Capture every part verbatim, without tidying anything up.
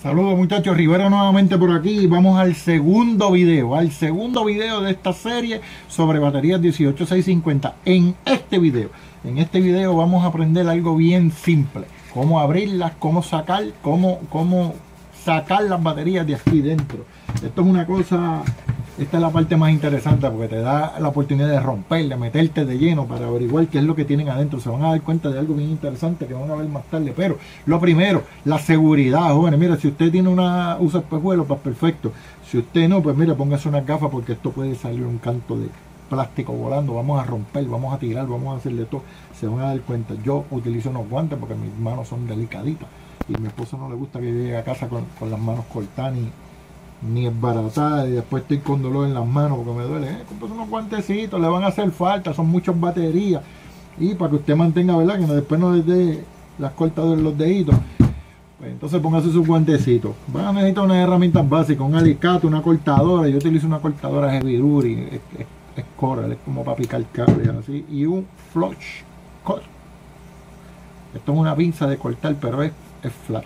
Saludos muchachos, Rivera nuevamente por aquí. Vamos al segundo video, al segundo video de esta serie sobre baterías dieciocho seiscientos cincuenta. En este video, en este video vamos a aprender algo bien simple. Cómo abrirlas, cómo sacar, cómo, cómo sacar las baterías de aquí dentro. Esto es una cosa, esta es la parte más interesante porque te da la oportunidad de romper, de meterte de lleno para averiguar qué es lo que tienen adentro. Se van a dar cuenta de algo bien interesante que van a ver más tarde. Pero lo primero, la seguridad, jóvenes. Mira, si usted tiene una, usa espejuelos, pues perfecto. Si usted no, pues mira, póngase unas gafas porque esto puede salir un canto de plástico volando. Vamos a romper, vamos a tirar, vamos a hacerle todo. Se van a dar cuenta. Yo utilizo unos guantes porque mis manos son delicaditas y a mi esposo no le gusta que llegue a casa con, con las manos cortadas ni ni esbaratada, y después estoy con dolor en las manos porque me duele. Eh, compras unos guantecitos, le van a hacer falta, son muchas baterías, y para que usted mantenga, ¿verdad? Que no, después no les dé las cortas de los deditos, pues entonces póngase sus guantecitos. Van a necesitar unas herramientas básicas, un alicate, una cortadora. Yo utilizo una cortadora Heavy Duty, es, es, es Coral, es como para picar cables así, y un flush cut. Esto es una pinza de cortar, pero es, es flat.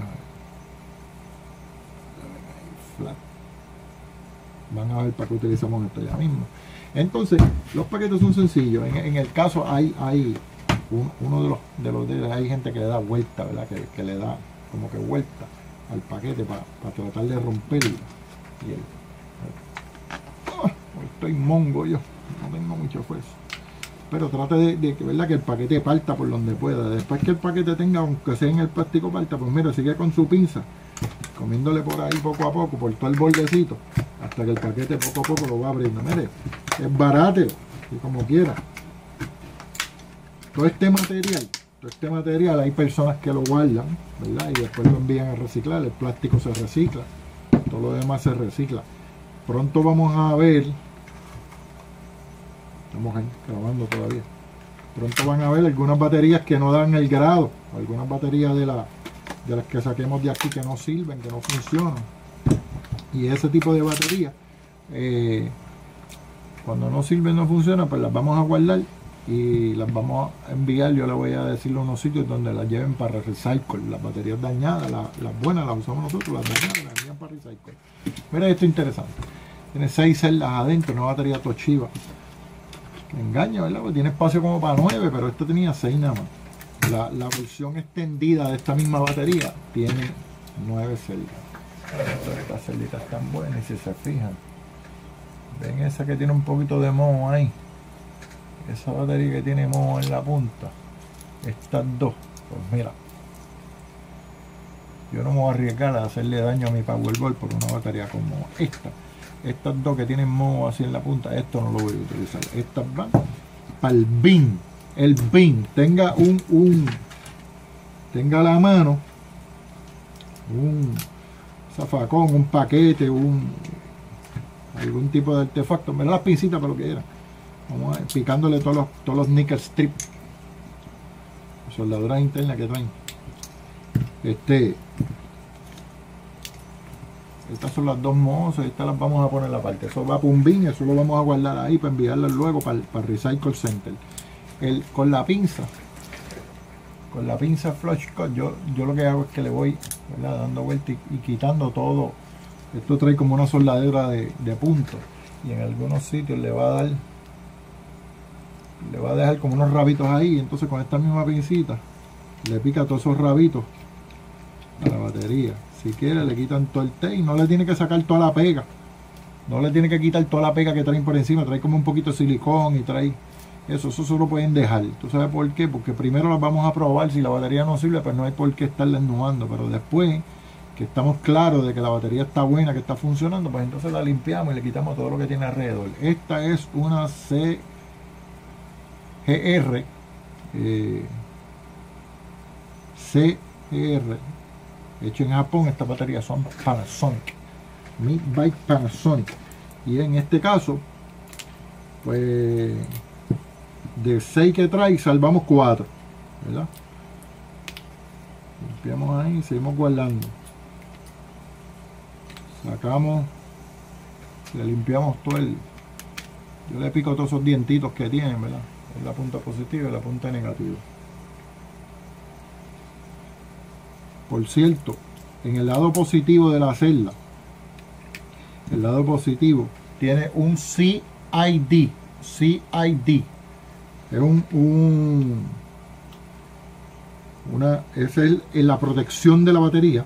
Flat. Van a ver para qué utilizamos esto ya mismo. Entonces, los paquetes son sencillos. En, en el caso hay, hay un, uno de los de los dedos, hay gente que le da vuelta, ¿verdad? Que, que le da como que vuelta al paquete para, para tratar de romperlo. Y el, oh, estoy mongo yo, no tengo mucho esfuerzo. Pero trate de, de que, ¿verdad? Que el paquete parta por donde pueda. Después que el paquete tenga, aunque sea en el plástico parta, pues mira, sigue con su pinza, comiéndole por ahí poco a poco, por todo el bordecito, hasta que el paquete poco a poco lo va abriendo. Mire, es barato, y como quiera. Todo este material, todo este material, hay personas que lo guardan, ¿verdad? Y después lo envían a reciclar. El plástico se recicla, todo lo demás se recicla. Pronto vamos a ver, estamos ahí grabando todavía, pronto van a ver algunas baterías que no dan el grado, algunas baterías de la de las que saquemos de aquí que no sirven, que no funcionan, y ese tipo de baterías, eh, cuando no sirven, no funcionan, pues las vamos a guardar y las vamos a enviar. Yo les voy a decir a unos sitios donde las lleven para recycle. Las baterías dañadas, las, las buenas las usamos nosotros, las dañadas las envían para recycle. Mira esto interesante, tiene seis celdas adentro, una batería Toshiba. Me engaña, ¿verdad? Porque tiene espacio como para nueve, pero esto tenía seis nada más. La, la versión extendida de esta misma batería tiene nueve celdas. Estas celditas están buenas, y si se fijan, ven esa que tiene un poquito de moho ahí, esa batería que tiene moho en la punta, estas dos, pues mira, yo no me voy a arriesgar a hacerle daño a mi Powerball por una batería como esta. Estas dos que tienen moho así en la punta, esto no lo voy a utilizar. Estas van para el bin. El bin, tenga un, un tenga a la mano un zafacón, un paquete, un algún tipo de artefacto, me da las pincitas para lo que era. Vamos a ir picándole todos los, todos los nickel strip, soldaduras internas que traen. Este estas son las dos mozas, estas las vamos a poner aparte. Eso va para un bin, eso lo vamos a guardar ahí para enviarlo luego para, para el Recycle Center. El, con la pinza, con la pinza flush cut, yo, yo lo que hago es que le voy, ¿verdad?, dando vuelta y, y quitando todo. Esto trae como una soldadura de, de puntos, y en algunos sitios le va a dar, le va a dejar como unos rabitos ahí. Entonces con esta misma pincita le pica todos esos rabitos a la batería. Si quiere le quitan todo el tape, no le tiene que sacar toda la pega, no le tiene que quitar toda la pega que traen por encima, trae como un poquito de silicón y trae eso, eso solo pueden dejar. ¿Tú sabes por qué? Porque primero las vamos a probar. Si la batería no sirve, pues no hay por qué estarla ennuando. Pero después que estamos claros de que la batería está buena, que está funcionando, pues entonces la limpiamos y le quitamos todo lo que tiene alrededor. Esta es una C G R, eh, C G R, hecho en Japón. Estas baterías son Panasonic, Made by Panasonic. Y en este caso, pues de seis que trae, salvamos cuatro, ¿verdad? Limpiamos ahí, seguimos guardando. Sacamos, le limpiamos todo el... Yo le pico todos esos dientitos que tienen, ¿verdad? Es la punta positiva y la punta negativa. Por cierto, en el lado positivo de la celda, el lado positivo tiene un C I D. C I D es un, un una es el, la protección de la batería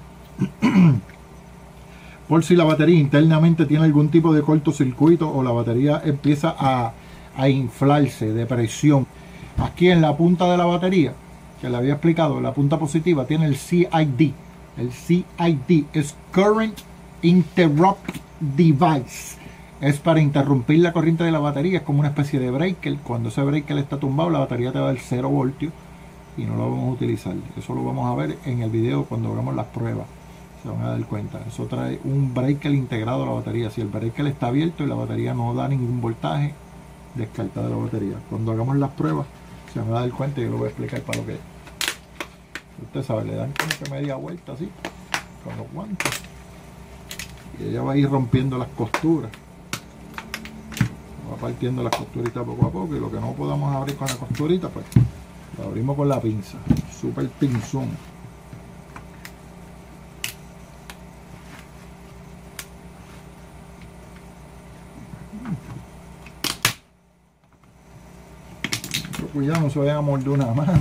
por si la batería internamente tiene algún tipo de cortocircuito o la batería empieza a, a inflarse de presión. Aquí en la punta de la batería, que le había explicado, la punta positiva tiene el C I D. El C I D es Current Interrupt Device. Es para interrumpir la corriente de la batería. Es como una especie de breaker. Cuando ese breaker está tumbado, la batería te va a dar cero voltios y no lo vamos a utilizar. Eso lo vamos a ver en el video cuando hagamos las pruebas. Se van a dar cuenta. Eso trae un breaker integrado a la batería. Si el breaker está abierto y la batería no da ningún voltaje, descarta de la batería. Cuando hagamos las pruebas, se van a dar cuenta y yo lo voy a explicar para lo que es. Usted sabe, le dan como que media vuelta así, con los guantes. Y ella va a ir rompiendo las costuras. Va partiendo las costuritas poco a poco. Y lo que no podamos abrir con la costurita, pues lo abrimos con la pinza. Super pinzón. Cuidado, no se vayan a morder una mano.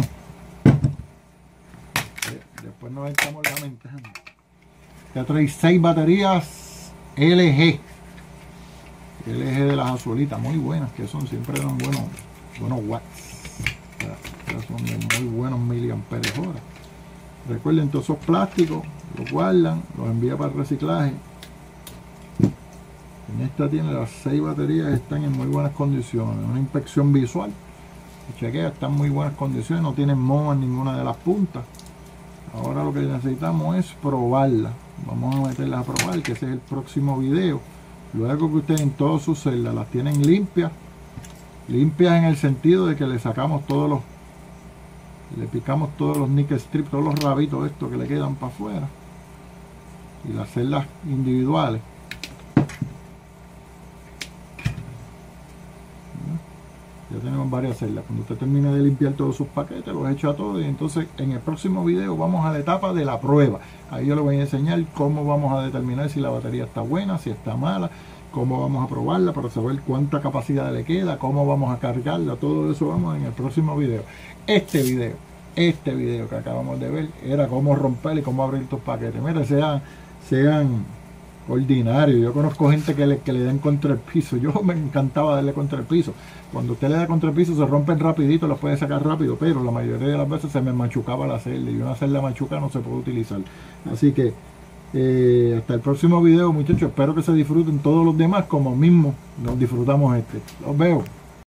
Después nos estamos lamentando. Ya trae seis baterías L G. L G de las azulitas, muy buenas que son, siempre dan buenos, buenos watts. Ya son de muy buenos miliamperes hora. Recuerden, todos esos plásticos los guardan, los envía para el reciclaje. En esta tiene las seis baterías, están en muy buenas condiciones. Una inspección visual. Chequea, están en muy buenas condiciones, no tienen moho en ninguna de las puntas. Ahora lo que necesitamos es probarla. Vamos a meterlas a probar, que ese es el próximo video. Luego que ustedes en todas sus celdas las tienen limpias, limpias en el sentido de que le sacamos todos los, le picamos todos los nickel strips, todos los rabitos estos que le quedan para afuera, y las celdas individuales. Ya tenemos varias celdas. Cuando usted termine de limpiar todos sus paquetes, los echa a todos, y entonces en el próximo video vamos a la etapa de la prueba. Ahí yo les voy a enseñar cómo vamos a determinar si la batería está buena, si está mala, cómo vamos a probarla para saber cuánta capacidad le queda, cómo vamos a cargarla. Todo eso vamos en el próximo video. Este video, este video que acabamos de ver era cómo romper y cómo abrir tus paquetes. Mira, sean, sean ordinarios. Yo conozco gente que le, que le den contra el piso. Yo me encantaba darle contra el piso. Cuando usted le da contra el piso se rompen rapidito, los puede sacar rápido, pero la mayoría de las veces se me machucaba la celda, y una celda machuca no se puede utilizar. Así que eh, hasta el próximo video, muchachos. Espero que se disfruten todos los demás como mismo nos disfrutamos este. Los veo.